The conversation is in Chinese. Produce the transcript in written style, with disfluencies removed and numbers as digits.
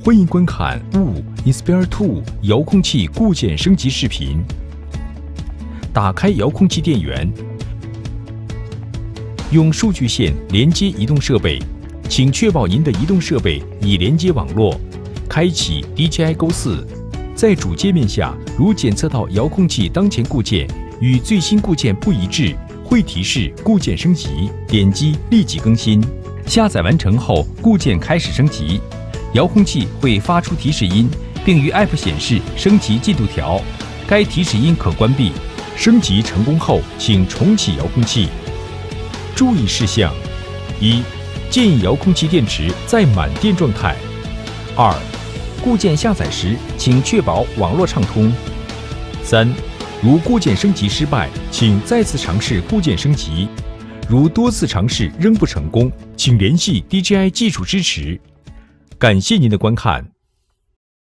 欢迎观看雾 Inspire 2遥控器固件升级视频。打开遥控器电源，用数据线连接移动设备，请确保您的移动设备已连接网络。开启 DJI Go 4，在主界面下，如检测到遥控器当前固件与最新固件不一致，会提示固件升级，点击立即更新。下载完成后，固件开始升级，遥控器会发出提示音，并于 App 显示升级进度条，该提示音可关闭。升级成功后，请重启遥控器。注意事项：一、建议遥控器电池在满电状态；二、固件下载时，请确保网络畅通；三、如固件升级失败，请再次尝试固件升级；如多次尝试仍不成功，请联系 DJI 技术支持。感谢您的观看。